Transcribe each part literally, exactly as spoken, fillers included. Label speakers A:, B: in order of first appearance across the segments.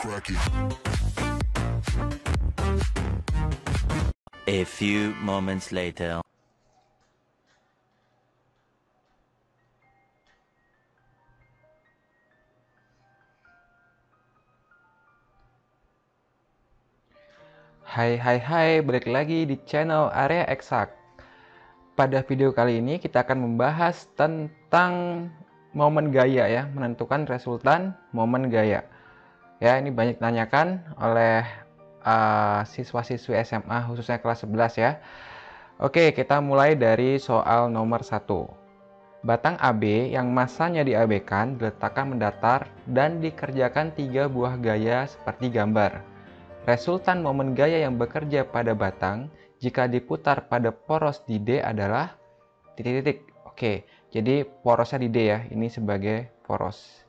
A: A few moments later.
B: Hai hai hai, balik lagi di channel Area Eksak. Pada video kali ini kita akan membahas tentang momen gaya ya, menentukan resultan momen gaya. Ya, ini banyak ditanyakan oleh uh, siswa-siswi S M A khususnya kelas sebelas ya. Oke, kita mulai dari soal nomor satu. Batang A B yang masanya diabaikan diletakkan mendatar dan dikerjakan tiga buah gaya seperti gambar. Resultan momen gaya yang bekerja pada batang jika diputar pada poros di D adalah titik-titik. Oke, jadi porosnya di D ya, ini sebagai poros.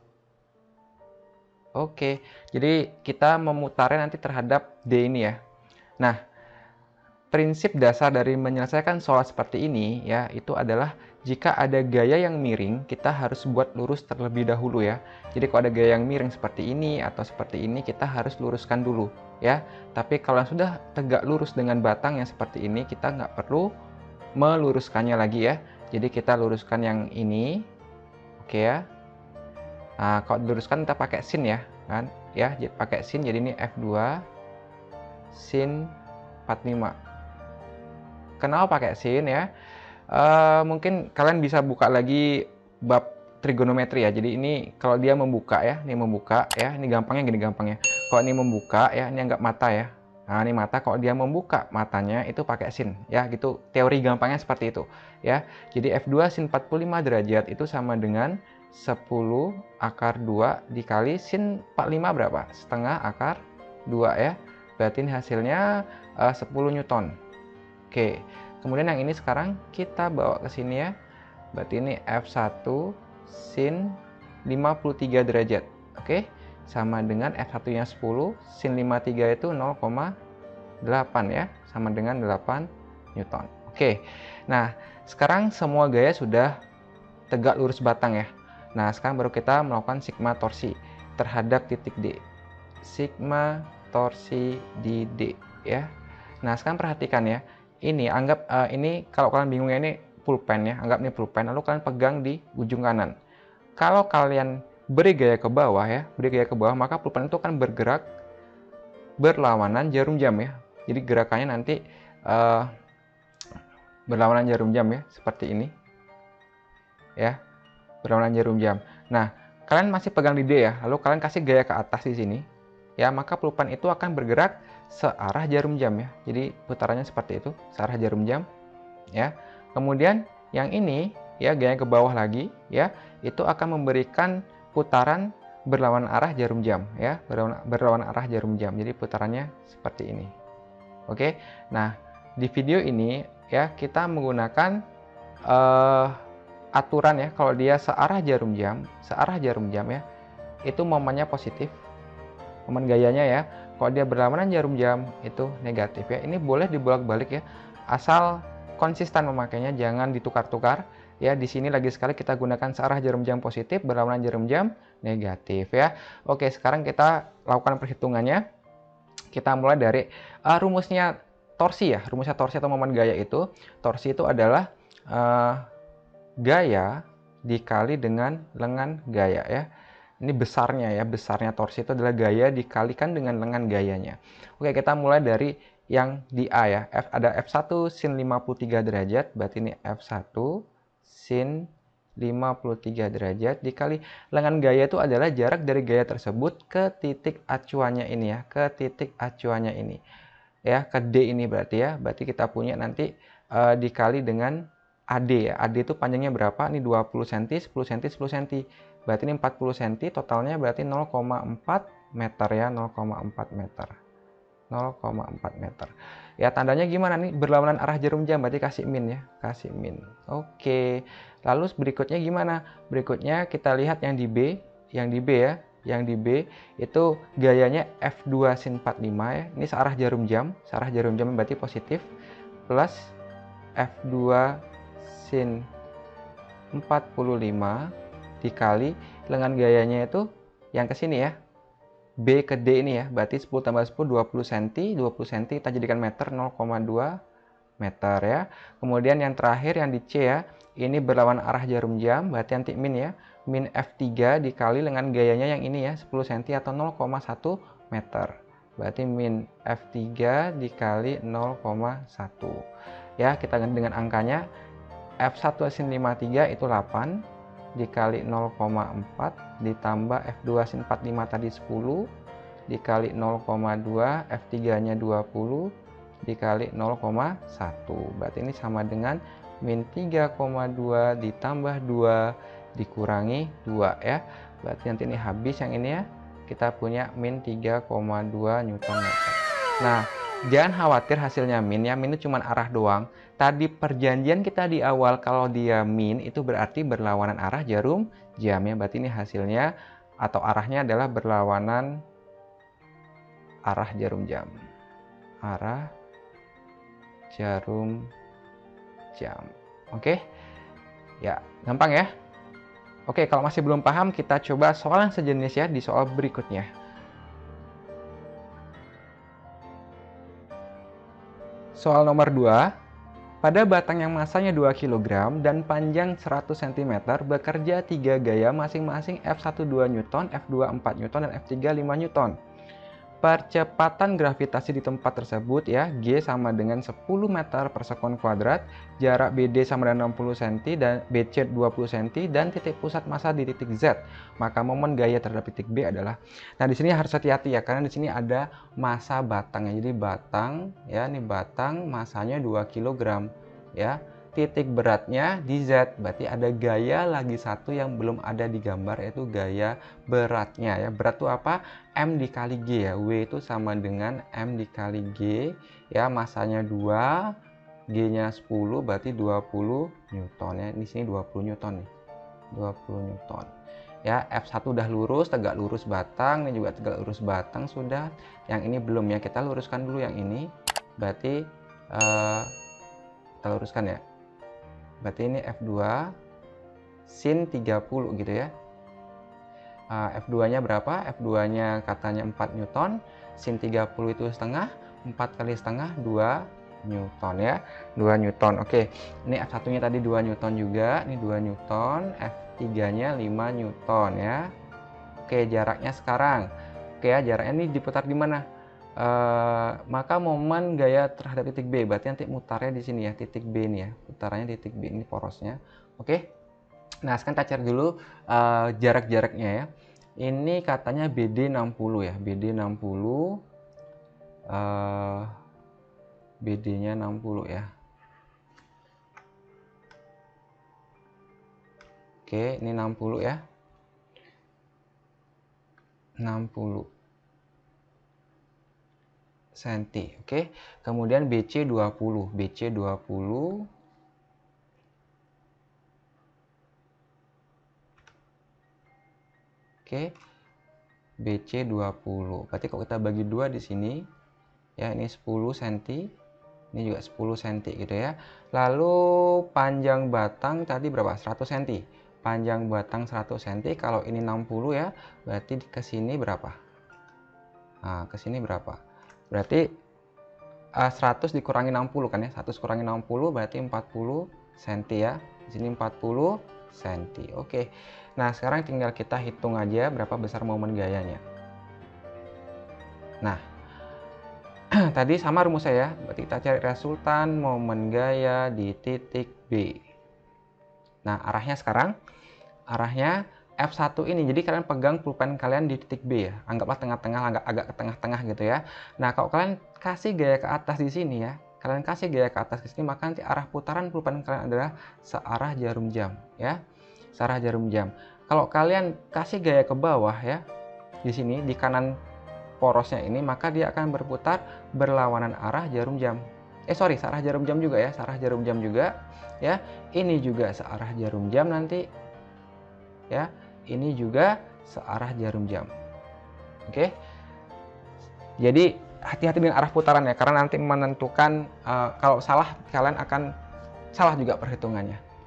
B: Oke, jadi kita memutarnya nanti terhadap D ini ya. Nah, prinsip dasar dari menyelesaikan soal seperti ini ya, itu adalah jika ada gaya yang miring, kita harus buat lurus terlebih dahulu ya. Jadi kalau ada gaya yang miring seperti ini atau seperti ini, kita harus luruskan dulu ya. Tapi kalau sudah tegak lurus dengan batang yang seperti ini, kita nggak perlu meluruskannya lagi ya. Jadi kita luruskan yang ini, oke ya. Nah, kalau diluruskan kita pakai sin ya, kan? Ya, pakai sin. Jadi ini F dua sin empat puluh lima. Kenapa pakai sin ya? Uh, mungkin kalian bisa buka lagi bab trigonometri ya. Jadi ini kalau dia membuka ya, ini membuka ya, ini gampangnya gini gampangnya. Kalau ini membuka ya, ini anggap mata ya. Nah, ini mata, kalau dia membuka matanya itu pakai sin ya, gitu. Teori gampangnya seperti itu ya. Jadi F dua sin empat puluh lima derajat itu sama dengan sepuluh akar dua dikali sin empat puluh lima berapa? Setengah akar dua ya. Berarti ini hasilnya uh, sepuluh newton. Oke. Kemudian yang ini sekarang kita bawa ke sini ya. Berarti ini F satu sin lima puluh tiga derajat. Oke. Sama dengan F satu-nya sepuluh, sin lima puluh tiga itu nol koma delapan ya. Sama dengan delapan newton. Oke. Nah, sekarang semua gaya sudah tegak lurus batang ya. Nah, sekarang baru kita melakukan sigma torsi terhadap titik D. Sigma torsi di D ya. Nah, sekarang perhatikan ya. Ini anggap uh, ini kalau kalian bingungnya ini pulpen ya, anggap ini pulpen, lalu kalian pegang di ujung kanan. Kalau kalian beri gaya ke bawah ya, beri gaya ke bawah, maka pulpen itu akan bergerak berlawanan jarum jam ya. Jadi gerakannya nanti uh, berlawanan jarum jam ya, seperti ini ya, berlawanan jarum jam. Nah, kalian masih pegang di D ya, lalu kalian kasih gaya ke atas di sini ya, maka pulpen itu akan bergerak searah jarum jam ya. Jadi putarannya seperti itu, searah jarum jam ya. Kemudian yang ini ya, gaya ke bawah lagi ya, itu akan memberikan putaran berlawan arah jarum jam ya, berlawan, berlawan arah jarum jam. Jadi putarannya seperti ini. Oke. Nah, di video ini ya kita menggunakan uh, aturan ya, kalau dia searah jarum jam, searah jarum jam ya, itu momennya positif. Momen gayanya ya, kalau dia berlawanan jarum jam itu negatif ya. Ini boleh dibolak-balik ya, asal konsisten memakainya, jangan ditukar-tukar ya. Di sini lagi sekali kita gunakan searah jarum jam positif, berlawanan jarum jam negatif ya. Oke, sekarang kita lakukan perhitungannya. Kita mulai dari uh, rumusnya torsi ya. Rumusnya torsi atau momen gaya itu, torsi itu adalah uh, gaya dikali dengan lengan gaya ya. Ini besarnya ya, besarnya torsi itu adalah gaya dikalikan dengan lengan gayanya. Oke, kita mulai dari yang di A ya. F, ada F satu sin lima puluh tiga derajat, berarti ini F satu sin lima puluh tiga derajat dikali lengan gaya itu adalah jarak dari gaya tersebut ke titik acuannya ini ya, ke titik acuannya ini. Ya, ke D ini berarti ya. Berarti kita punya nanti uh, dikali dengan A D ya. A D itu panjangnya berapa? Ini dua puluh sentimeter, sepuluh sentimeter, sepuluh sentimeter. Berarti ini empat puluh sentimeter, totalnya berarti nol koma empat meter ya, nol koma empat meter. nol koma empat meter. Ya, tandanya gimana nih? Berlawanan arah jarum jam, berarti kasih min ya, kasih min. Oke. Lalu berikutnya gimana? Berikutnya kita lihat yang di B, yang di B ya. Yang di B itu gayanya F dua sin empat puluh lima ya. Ini searah jarum jam, searah jarum jam berarti positif, plus F dua sin empat puluh lima dikali lengan gayanya itu yang ke sini ya. B ke D ini ya, berarti sepuluh tambah sepuluh, dua puluh sentimeter, dua puluh sentimeter kita jadikan meter, nol koma dua meter ya. Kemudian yang terakhir yang di C ya, ini berlawan arah jarum jam, berarti nanti min ya, min F tiga dikali dengan gayanya yang ini ya, sepuluh sentimeter atau nol koma satu meter. Berarti min F tiga dikali nol koma satu. Ya, kita ganti dengan angkanya, F satu sin lima puluh tiga itu delapan, dikali nol koma empat, ditambah F dua sin empat puluh lima tadi sepuluh, dikali nol koma dua, F tiga nya dua puluh, dikali nol koma satu. Berarti ini sama dengan min tiga koma dua ditambah dua dikurangi dua ya. Berarti nanti ini habis yang ini ya. Kita punya min tiga koma dua Newton meter. Nah, jangan khawatir hasilnya min ya. Min itu cuma arah doang. Tadi perjanjian kita di awal kalau dia min itu berarti berlawanan arah jarum jam ya. Berarti ini hasilnya atau arahnya adalah berlawanan arah jarum jam. Arah jarum jam. Oke. Ya, gampang ya. Oke, kalau masih belum paham kita coba soal yang sejenis ya di soal berikutnya. Soal nomor dua. Pada batang yang masanya dua kilogram dan panjang seratus sentimeter bekerja tiga gaya masing-masing F satu dua Newton, F dua empat Newton, dan F tiga lima Newton. Percepatan gravitasi di tempat tersebut ya, G sama dengan sepuluh meter per sekon kuadrat, jarak B D sama dengan enam puluh sentimeter dan B C dua puluh sentimeter dan titik pusat massa di titik Z. Maka momen gaya terhadap titik B adalah. Nah, di sini harus hati-hati ya karena di sini ada massa batangnya. Jadi batang ya, ini batang massanya dua kilogram ya. Titik beratnya di Z, berarti ada gaya lagi satu yang belum ada di gambar yaitu gaya beratnya ya. Berat itu apa? M dikali G ya. W itu sama dengan M dikali G ya, masanya dua, G-nya sepuluh berarti dua puluh Newton ya. Di sini dua puluh Newton nih. dua puluh Newton. Ya, F satu udah lurus, tegak lurus batang, ini juga tegak lurus batang sudah. Yang ini belum ya. Kita luruskan dulu yang ini. Berarti uh, kita luruskan ya. Berarti ini F dua sin tiga puluh gitu ya. uh, F dua nya berapa? F dua nya katanya empat Newton, sin tiga puluh itu setengah, empat kali setengah dua Newton ya, dua Newton. Oke, ini F satu nya tadi dua Newton juga, ini dua Newton, F tiga nya lima Newton ya. Oke, jaraknya sekarang. Oke ya, jaraknya ini diputar di mana? Uh, maka momen gaya terhadap titik B, berarti nanti mutarnya di sini ya, titik B ini ya, putarannya titik B ini porosnya. Oke, nah sekarang kita cari dulu uh, jarak-jaraknya ya. Ini katanya B D enam puluh ya, B D enam puluh, uh, B D nya enam puluh ya. Oke, ini enam puluh ya, enam puluh senti. Oke, kemudian B C dua puluh, B C dua puluh, oke, B C dua puluh. Berarti kalau kita bagi dua di sini ya, ini sepuluh senti, ini juga sepuluh senti gitu ya. Lalu panjang batang tadi berapa? seratus senti. Panjang batang seratus senti, kalau ini enam puluh ya, berarti ke sini berapa? Nah, ke sini berapa? Berarti uh, seratus dikurangi enam puluh kan ya, seratus kurangi enam puluh berarti empat puluh senti ya. Di sini empat puluh senti. Oke. Nah, sekarang tinggal kita hitung aja berapa besar momen gayanya. Nah, tadi sama rumus saya, berarti kita cari resultan momen gaya di titik B. Nah, arahnya sekarang, arahnya F satu ini, jadi kalian pegang pulpen kalian di titik B ya, anggaplah tengah-tengah, agak agak ke tengah-tengah gitu ya. Nah, kalau kalian kasih gaya ke atas di sini ya, kalian kasih gaya ke atas di sini, maka nanti arah putaran pulpen kalian adalah searah jarum jam ya, searah jarum jam. Kalau kalian kasih gaya ke bawah ya, di sini di kanan porosnya ini, maka dia akan berputar berlawanan arah jarum jam. Eh sorry, searah jarum jam juga ya, searah jarum jam juga ya. Ini juga searah jarum jam nanti ya. Ini juga searah jarum jam. Oke. Jadi hati-hati dengan arah putaran ya, karena nanti menentukan uh, kalau salah kalian akan salah juga perhitungannya.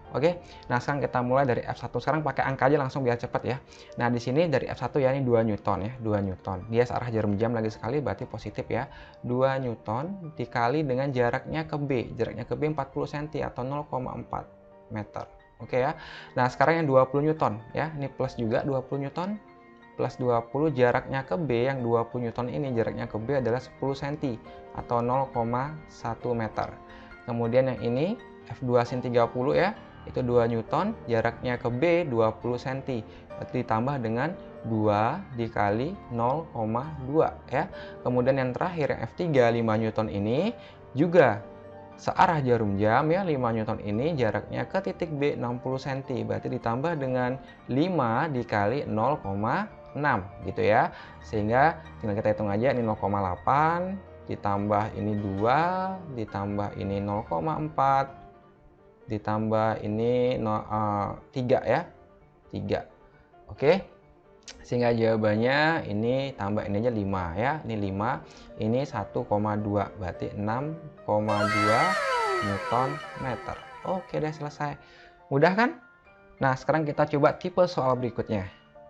B: Oke, nah sekarang kita mulai dari F satu. Sekarang pakai angka aja langsung biar cepet ya. Nah di sini dari F satu ya, ini dua Newton ya, dua Newton. Dia searah jarum jam lagi sekali, berarti positif ya. dua Newton dikali dengan jaraknya ke B. Jaraknya ke B empat puluh sentimeter atau nol koma empat meter. Oke ya. Nah sekarang yang dua puluh Newton ya, ini plus juga dua puluh Newton. Plus dua puluh jaraknya ke B, yang dua puluh Newton ini jaraknya ke B adalah sepuluh sentimeter atau nol koma satu meter. Kemudian yang ini F dua sin tiga puluh ya, itu dua Newton, jaraknya ke B dua puluh sentimeter, berarti ditambah dengan dua dikali nol koma dua ya. Kemudian yang terakhir yang F tiga lima Newton ini juga searah jarum jam ya, lima Newton ini jaraknya ke titik B enam puluh sentimeter, berarti ditambah dengan lima dikali nol koma enam gitu ya. Sehingga tinggal kita hitung aja, ini nol koma delapan ditambah ini dua ditambah ini nol koma empat ditambah ini no, uh, tiga ya, tiga. Oke, sehingga jawabannya ini tambah ini aja lima ya, ini lima, ini satu koma dua, berarti enam koma dua Newton meter. Oke deh, selesai. Mudah kan? Nah sekarang kita coba tipe soal berikutnya.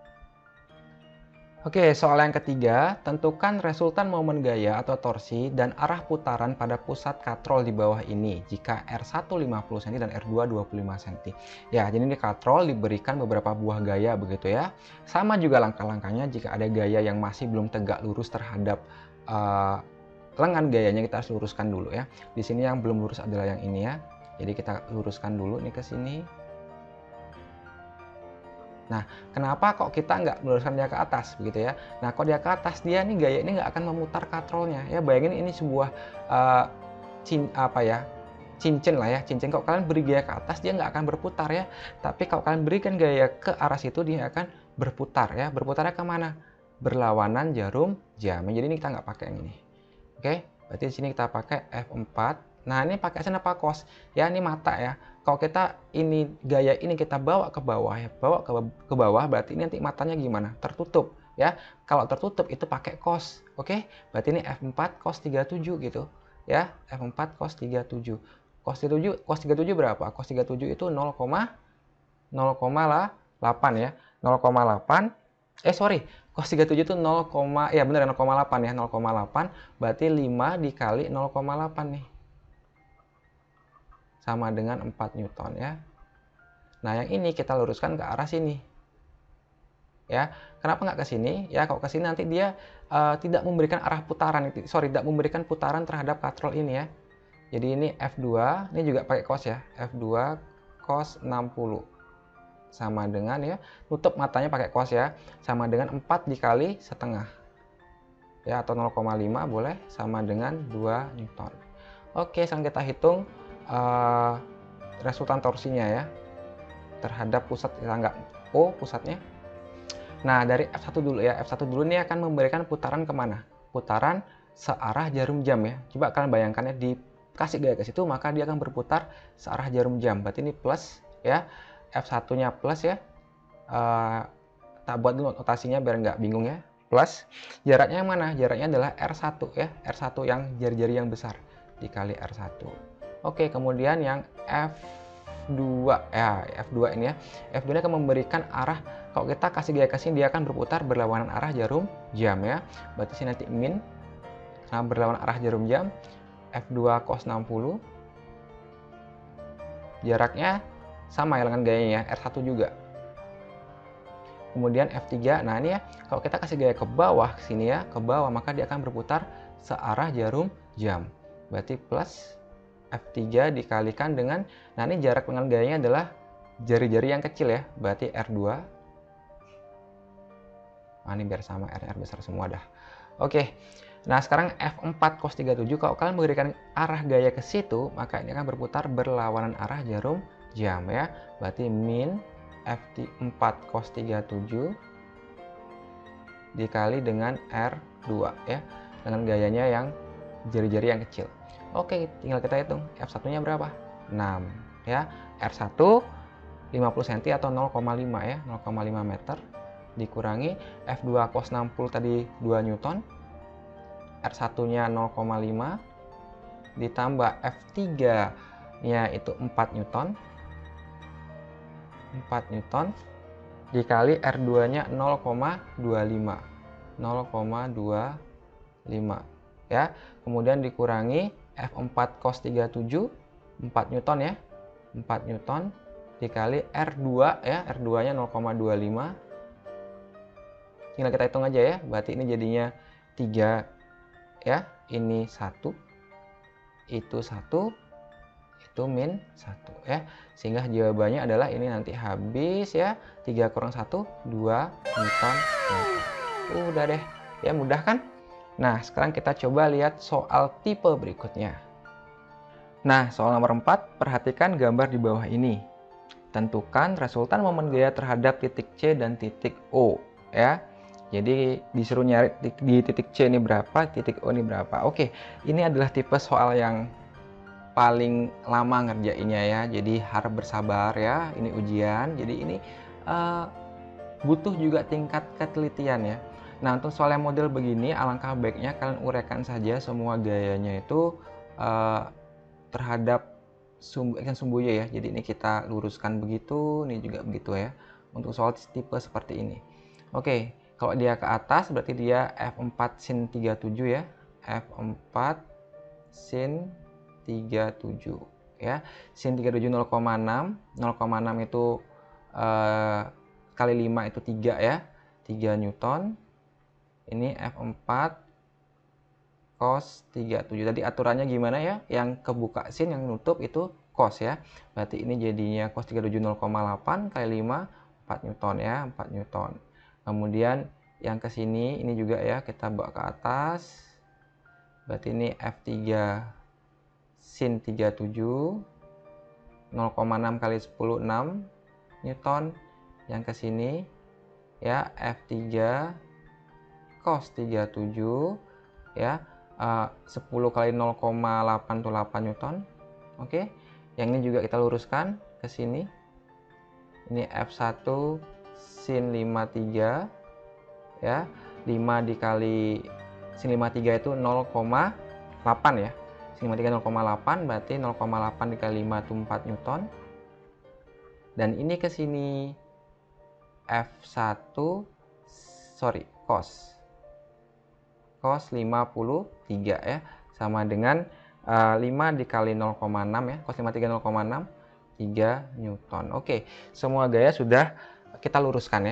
B: Oke, soal yang ketiga, tentukan resultan momen gaya atau torsi dan arah putaran pada pusat katrol di bawah ini jika R satu lima puluh sentimeter dan R dua dua puluh lima sentimeter. Ya, jadi ini katrol diberikan beberapa buah gaya begitu ya. Sama juga langkah-langkahnya jika ada gaya yang masih belum tegak lurus terhadap uh, lengan gayanya, kita harus luruskan dulu ya. Di sini yang belum lurus adalah yang ini ya. Jadi kita luruskan dulu nih ke sini. Nah, kenapa kok kita nggak meluruskan dia ke atas begitu ya? Nah, kalau dia ke atas, dia nih gaya ini nggak akan memutar katrolnya ya. Bayangin ini sebuah uh, cin apa ya, cincin lah ya, cincin. Kalau kalian beri gaya ke atas, dia nggak akan berputar ya. Tapi kalau kalian berikan gaya ke arah situ, dia akan berputar ya. Berputarnya kemana? Berlawanan jarum jam. Jadi ini kita nggak pakai yang ini. Oke, berarti di sini kita pakai F empat. Nah, ini pakai sin apa cos? Ya, ini mata ya. Kalau kita ini gaya ini kita bawa ke bawah ya, bawa ke, ke bawah, berarti ini nanti matanya gimana? Tertutup ya. Kalau tertutup itu pakai cos. Oke? Berarti ini F empat cos tiga puluh tujuh gitu ya. F empat cos tiga puluh tujuh. Cos tiga puluh tujuh, cos tiga puluh tujuh berapa? Cos tiga puluh tujuh itu nol koma delapan ya. nol koma delapan. Eh sorry, cos tiga puluh tujuh itu nol, ya benar nol koma delapan ya, nol koma delapan, berarti lima dikali nol koma delapan nih. Sama dengan empat Newton ya. Nah, yang ini kita luruskan ke arah sini. Ya, kenapa nggak ke sini? Ya, kalau ke sini nanti dia uh, tidak memberikan arah putaran, sorry, tidak memberikan putaran terhadap katrol ini ya. Jadi ini F dua, ini juga pakai cos ya, F dua cos enam puluh. Sama dengan ya, tutup matanya pakai cos ya, sama dengan empat dikali setengah. Ya, atau nol koma lima boleh, sama dengan dua Newton. Oke, sekarang kita hitung Uh, resultan torsinya ya terhadap pusat, kita nggak O pusatnya. Nah, dari F satu dulu ya, F satu dulu ini akan memberikan putaran kemana? Putaran searah jarum jam ya. Coba kalian bayangkan ya, dikasih gaya ke situ maka dia akan berputar searah jarum jam. Berarti ini plus ya, F satu nya plus ya. Uh, tak buat dulu notasinya biar nggak bingung ya. Plus jaraknya yang mana? Jaraknya adalah R satu ya, R satu yang jari-jari yang besar dikali R satu. Oke, kemudian yang F dua ya, F dua ini ya. F dua ini akan memberikan arah, kalau kita kasih gaya ke sini dia akan berputar berlawanan arah jarum jam ya. Berarti sini nanti min karena berlawanan arah jarum jam. F dua cos enam puluh. Jaraknya sama ya dengan gayanya ya, R satu juga. Kemudian F tiga. Nah, ini ya, kalau kita kasih gaya ke bawah ke sini ya, ke bawah, maka dia akan berputar searah jarum jam. Berarti plus F tiga dikalikan dengan, nah ini jarak dengan gayanya adalah jari-jari yang kecil ya, berarti R dua. Nah, ini biar sama, R, R besar semua dah. Oke, nah sekarang F empat cos tiga puluh tujuh, kalau kalian memberikan arah gaya ke situ, maka ini akan berputar berlawanan arah jarum jam ya. Berarti min F empat cos tiga puluh tujuh dikali dengan R dua ya, dengan gayanya yang jari-jari yang kecil. Oke, tinggal kita hitung. F satu nya berapa? enam ya. R satu lima puluh sentimeter atau nol koma lima ya, nol koma lima meter dikurangi F dua cos enam puluh tadi dua Newton. R satu nya nol koma lima ditambah F tiga nya itu empat Newton empat Newton dikali R dua nya nol koma dua lima nol koma dua lima ya. Kemudian dikurangi F empat cos tiga puluh tujuh empat Newton ya. empat Newton dikali R dua ya, R dua nya nol koma dua lima. Tinggal kita hitung aja ya. Berarti ini jadinya tiga ya, ini satu, itu satu, itu min satu ya. Sehingga jawabannya adalah ini nanti habis ya, tiga kurang satu, dua Newton meter. Udah deh, ya mudah kan? Nah, sekarang kita coba lihat soal tipe berikutnya. Nah, soal nomor empat, perhatikan gambar di bawah ini. Tentukan resultan momen gaya terhadap titik C dan titik O ya. Jadi disuruh nyari di titik C ini berapa, titik O ini berapa. Oke, ini adalah tipe soal yang paling lama ngerjainnya ya, jadi harap bersabar ya, ini ujian, jadi ini uh, butuh juga tingkat ketelitian ya. Nah, untuk soal yang model begini, alangkah baiknya kalian uraikan saja semua gayanya itu uh, terhadap sumbu ikan sumbunya ya. Jadi ini kita luruskan begitu, ini juga begitu ya, untuk soal tipe seperti ini. Oke, kalau dia ke atas berarti dia F empat sin tiga puluh tujuh ya, F empat sin tiga puluh tujuh ya. Sin tiga puluh tujuh nol koma enam, nol koma enam itu uh, kali lima itu tiga ya, tiga Newton. Ini F empat cos tiga puluh tujuh. Tadi aturannya gimana ya? Yang kebuka sin, yang nutup itu cos ya. Berarti ini jadinya cos tiga puluh tujuh nol koma delapan kali lima, empat Newton ya, empat Newton. Kemudian yang ke sini ini juga ya, kita bawa ke atas. Berarti ini F tiga sin tiga puluh tujuh, nol koma enam kali sepuluh, enam Newton. Yang ke sini ya, F tiga cos tiga puluh tujuh ya, uh, sepuluh kali nol koma delapan itu delapan Newton. Oke, yang ini juga kita luruskan ke sini. Ini F satu sin lima puluh tiga ya, lima dikali sin lima puluh tiga itu nol koma delapan ya. Sin lima puluh tiga nol koma delapan, berarti nol koma delapan dikali lima itu empat Newton. Dan ini ke sini F satu sorry, cos cos lima puluh tiga ya, sama dengan uh, lima dikali nol koma enam ya, cos lima puluh tiga nol koma enam, tiga Newton. Oke, semua gaya sudah kita luruskan ya.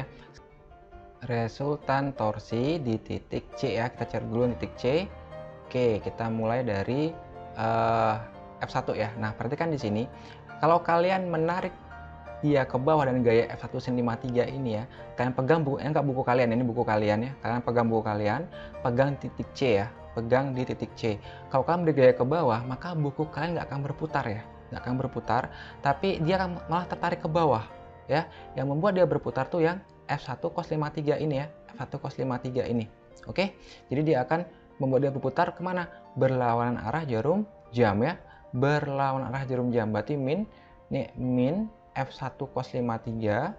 B: Resultan torsi di titik C ya, kita cari dulu titik C. Oke, kita mulai dari uh, F satu ya. Nah, perhatikan di sini, kalau kalian menarik dia ke bawah dan gaya F satu sin lima puluh tiga ini ya, kalian pegang buku, enggak buku kalian, ini buku kalian ya, kalian pegang buku kalian, pegang titik C ya, pegang di titik C. Kalau kalian bergaya ke bawah, maka buku kalian nggak akan berputar ya, nggak akan berputar, tapi dia akan malah tertarik ke bawah ya. Yang membuat dia berputar tuh yang F satu cos lima puluh tiga ini ya, F satu cos lima puluh tiga ini. Oke, jadi dia akan membuat dia berputar kemana? Berlawanan arah jarum jam ya, berlawanan arah jarum jam. Berarti min, nih min F satu cos lima puluh tiga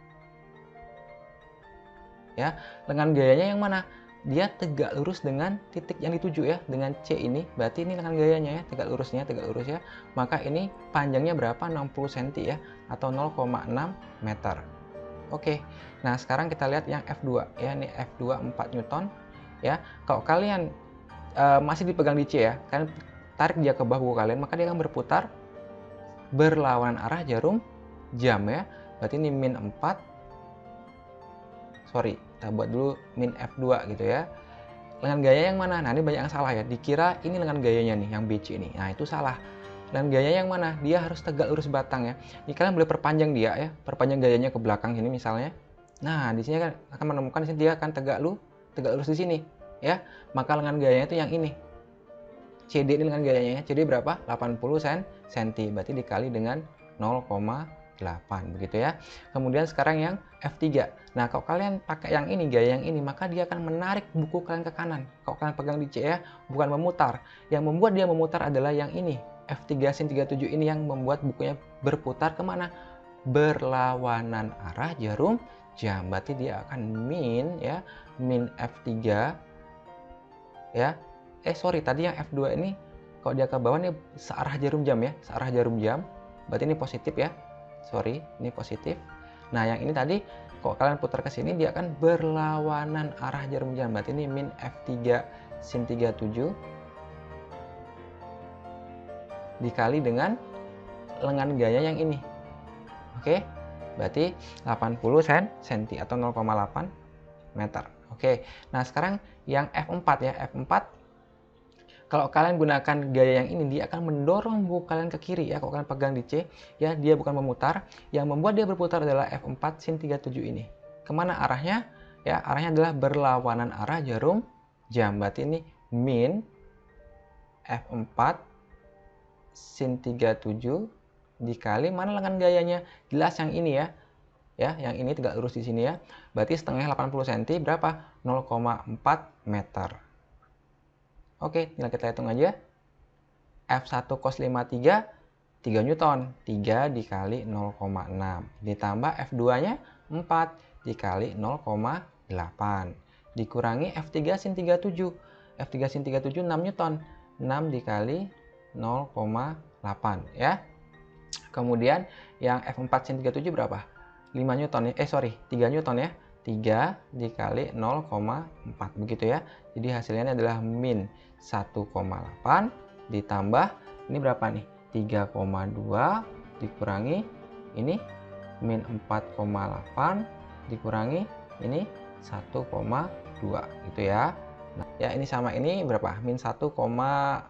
B: ya, dengan gayanya yang mana? Dia tegak lurus dengan titik yang dituju ya, dengan C ini. Berarti ini dengan gayanya ya, tegak lurusnya, tegak lurus ya. Maka ini panjangnya berapa? enam puluh sentimeter ya, atau nol koma enam meter. Oke, nah sekarang kita lihat yang F dua ya, ini F dua empat Newton ya. Kalau kalian uh, masih dipegang di C ya, kalian tarik dia ke bawah buku kalian, maka dia akan berputar berlawanan arah jarum jam ya. Berarti ini min empat, sorry, kita buat dulu min F dua gitu ya. Dengan gaya yang mana? Nah, ini banyak yang salah ya, dikira ini dengan gayanya nih, yang B C ini. Nah, itu salah. Dan gaya yang mana? Dia harus tegak lurus batang ya. Ini kalian boleh perpanjang dia ya, perpanjang gayanya ke belakang sini misalnya. Nah, di sini kan akan menemukan di sini dia akan tegak lu, tegak lurus di sini ya. Maka lengan gayanya itu yang ini. C D ini lengan gayanya ya. C D berapa? delapan puluh sentimeter. Berarti dikali dengan nol koma delapan begitu ya. Kemudian sekarang yang F tiga. Nah, kalau kalian pakai yang ini, gaya yang ini, maka dia akan menarik buku kalian ke kanan. Kalau kalian pegang di C ya, bukan memutar. Yang membuat dia memutar adalah yang ini. F tiga sin tiga puluh tujuh ini yang membuat bukunya berputar kemana? Berlawanan arah jarum jam. Berarti dia akan min ya, min F tiga ya. Eh sorry, tadi yang F dua ini kalau dia ke bawah nih searah jarum jam ya, searah jarum jam. Berarti ini positif ya. sorry, ini positif. Nah, yang ini tadi, kalau kalian putar ke sini, dia akan berlawanan arah jarum jam. Berarti ini min F tiga sin tiga puluh tujuh dikali dengan lengan gaya yang ini. Oke, berarti delapan puluh senti atau nol koma delapan meter. Oke, nah sekarang yang F empat ya, F empat. Kalau kalian gunakan gaya yang ini, dia akan mendorong buku kalian ke kiri ya. Kalau kalian pegang di C, ya dia bukan memutar. Yang membuat dia berputar adalah F empat sin tiga puluh tujuh ini. Kemana arahnya? Ya, arahnya adalah berlawanan arah jarum jam. Berarti ini min F empat sin tiga puluh tujuh dikali mana lengan gayanya? Jelas yang ini ya. Ya, yang ini tegak lurus di sini ya. Berarti setengah delapan puluh senti berapa? nol koma empat meter. Oke, tinggal kita hitung aja. F satu cos lima puluh tiga, tiga Newton. tiga dikali nol koma enam. Ditambah F dua-nya empat dikali nol koma delapan. Dikurangi F tiga sin tiga puluh tujuh. F tiga sin tiga puluh tujuh enam Newton. enam dikali nol koma delapan ya. Kemudian yang F empat sin tiga puluh tujuh berapa? lima Newton ya. Eh sorry, tiga Newton ya. tiga dikali nol koma empat begitu ya. Jadi hasilnya adalah min satu koma delapan ditambah ini berapa nih? tiga koma dua dikurangi ini min empat koma delapan dikurangi ini satu koma dua gitu ya. Nah, ya ini sama ini berapa? min satu koma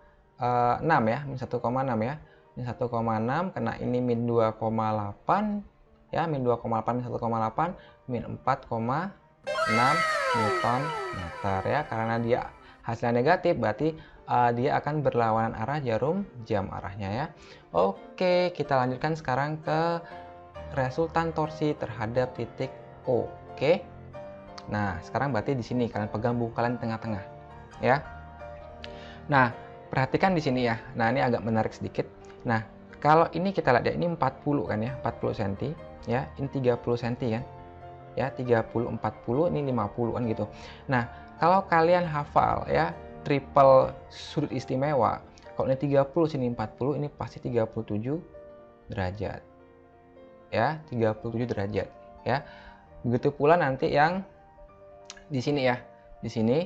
B: enam ya, min satu koma enam ya. Min satu koma enam kena ini min dua koma delapan ya, min dua koma delapan min satu koma delapan min empat koma enam Newton meter ya. Karena dia hasilnya negatif berarti uh, dia akan berlawanan arah jarum jam arahnya ya. Oke, kita lanjutkan sekarang ke resultan torsi terhadap titik O. Oke. Nah, sekarang berarti di sini kalian pegang buku kalian di tengah-tengah ya. Nah, perhatikan di sini ya. Nah, ini agak menarik sedikit. Nah, kalau ini kita lihat ya, ini empat puluh kan ya, empat puluh senti ya, ini tiga puluh senti kan. Ya, tiga puluh, empat puluh, ini lima puluh kan gitu. Nah, kalau kalian hafal ya, triple sudut istimewa, kalau ini tiga puluh, sini empat puluh, ini pasti tiga puluh tujuh derajat. Ya, tiga puluh tujuh derajat ya. Begitu pula nanti yang di sini ya. Di sini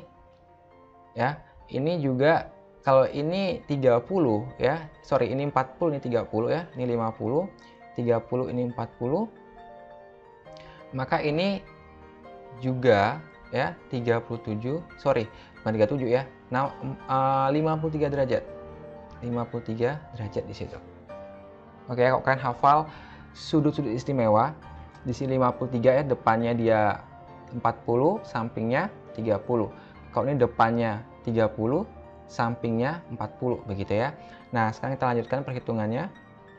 B: ya, ini juga kalau ini tiga puluh ya. Sorry, ini empat puluh, ini tiga puluh ya. Ini lima puluh, tiga puluh, ini empat puluh. Maka ini juga ya tiga puluh tujuh, sorry bukan tiga puluh tujuh ya, nah uh, lima puluh tiga derajat, lima puluh tiga derajat di situ. Oke, kalau kalian hafal sudut-sudut istimewa di sini lima puluh tiga ya, depannya dia empat puluh, sampingnya tiga puluh. Kalau ini depannya tiga puluh, sampingnya empat puluh begitu ya. Nah, sekarang kita lanjutkan perhitungannya.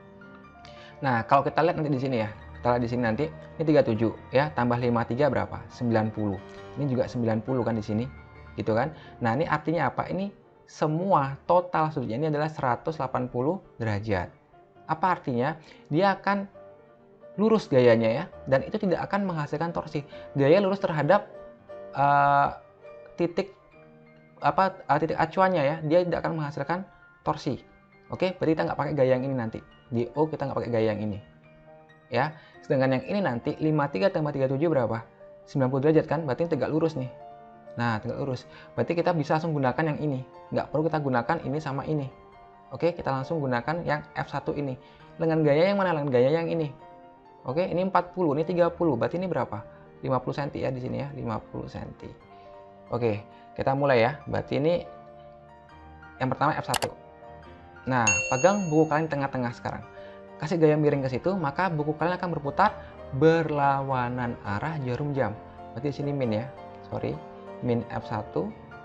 B: Nah, kalau kita lihat nanti di sini ya. Kita lihat di sini nanti, ini tiga puluh tujuh ya, tambah lima puluh tiga berapa? sembilan puluh. Ini juga sembilan puluh kan di sini. Gitu kan? Nah, ini artinya apa? Ini semua total sudutnya ini adalah seratus delapan puluh derajat. Apa artinya? Dia akan lurus gayanya ya, dan itu tidak akan menghasilkan torsi. Gaya lurus terhadap uh, titik apa uh, titik acuannya ya, dia tidak akan menghasilkan torsi. Oke, berarti kita nggak pakai gaya yang ini nanti. Di O kita nggak pakai gaya yang ini. Ya, sedangkan yang ini nanti lima puluh tiga tambah tiga puluh tujuh berapa? sembilan puluh derajat kan? Berarti tegak lurus nih. Nah, tegak lurus. Berarti kita bisa langsung gunakan yang ini. Nggak perlu kita gunakan ini sama ini. Oke, kita langsung gunakan yang F satu ini. Lengan gaya yang mana? Lengan gaya yang ini. Oke, ini empat puluh, ini tiga puluh. Berarti ini berapa? lima puluh senti ya di sini ya, lima puluh senti. Oke, kita mulai ya. Berarti ini yang pertama F satu. Nah, pegang buku kalian tengah-tengah sekarang. Kasih gaya miring ke situ, maka buku kalian akan berputar berlawanan arah jarum jam. Berarti di sini min ya. Sorry. Min F satu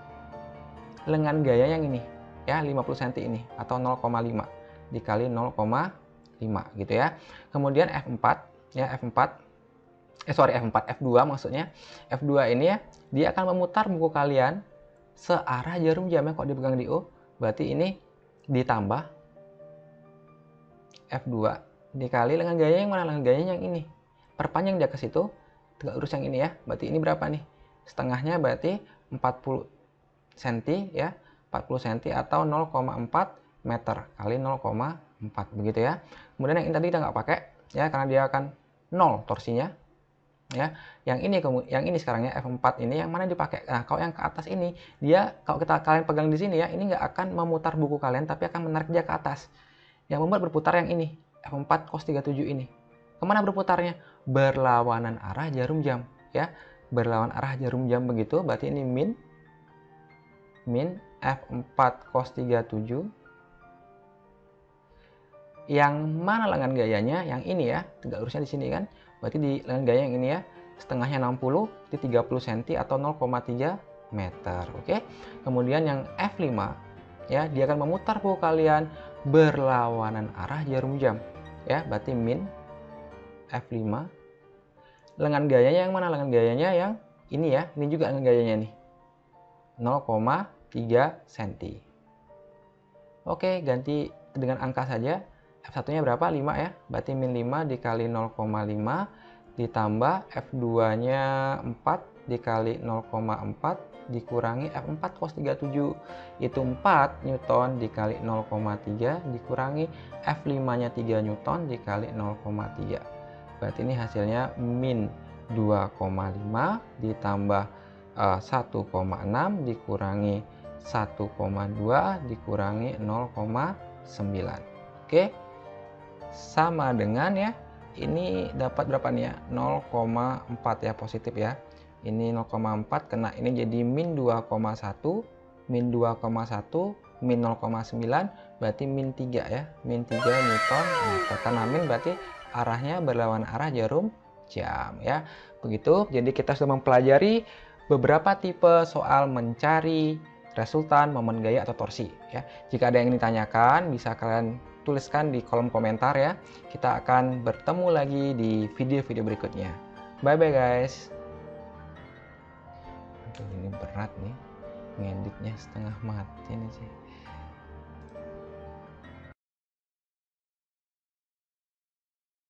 B: lengan gaya yang ini ya, lima puluh senti ini atau nol koma lima dikali nol koma lima gitu ya. Kemudian F empat ya, F empat eh sorry F empat, F dua maksudnya. F dua ini ya, dia akan memutar buku kalian searah jarum jamnya kok dipegang di O. Berarti ini ditambah F dua dikali lengan gaya yang mana? Lengan gaya yang ini. Perpanjang dia ke situ, tegak lurus yang ini ya. Berarti ini berapa nih? Setengahnya berarti empat puluh senti ya. empat puluh senti atau nol koma empat meter kali nol koma empat begitu ya. Kemudian yang ini tadi kita nggak pakai ya, karena dia akan nol torsinya. Ya, yang ini yang ini sekarang ya F empat ini yang mana dipakai. Nah, kalau yang ke atas ini dia kalau kita kalian pegang di sini ya, ini nggak akan memutar buku kalian tapi akan menarik dia ke atas. Yang membuat berputar yang ini F empat cos tiga puluh tujuh ini. Kemana berputarnya? Berlawanan arah jarum jam ya. Berlawan arah jarum jam begitu, berarti ini min min F empat cos tiga puluh tujuh. Yang mana lengan gayanya? Yang ini ya, tegak lurusnya di sini kan. Berarti di lengan gaya yang ini ya, setengahnya enam puluh, di tiga puluh sentimeter atau nol koma tiga meter. Oke. Kemudian yang F lima ya, dia akan memutar buku kalian berlawanan arah jarum jam. Ya, berarti min F lima. Lengan gayanya yang mana? Lengan gayanya yang ini ya. Ini juga lengan gayanya nih. nol koma tiga sentimeter. Oke, ganti dengan angka saja. F satu-nya berapa? lima ya. Berarti min lima dikali nol koma lima ditambah F dua-nya empat dikali nol koma empat dikurangi F empat cos tiga puluh tujuh. Itu empat Newton dikali nol koma tiga dikurangi F lima-nya tiga Newton dikali nol koma tiga. Berarti ini hasilnya min dua koma lima ditambah uh, satu koma enam dikurangi satu koma dua dikurangi nol koma sembilan. Oke. Sama dengan ya, ini dapat berapa nih ya? nol koma empat ya, positif ya. Ini nol koma empat kena ini jadi min dua koma satu, min dua koma satu, min nol koma sembilan, berarti min tiga ya. Min tiga Newton. Nah, karena min berarti arahnya berlawan arah jarum jam ya. Begitu. Jadi kita sudah mempelajari beberapa tipe soal mencari resultan, momen gaya atau torsi ya. Jika ada yang ditanyakan, bisa kalian tuliskan di kolom komentar ya. Kita akan bertemu lagi di video-video berikutnya. Bye bye guys. Aduh, ini berat nih, ngeditnya setengah mati nih sih.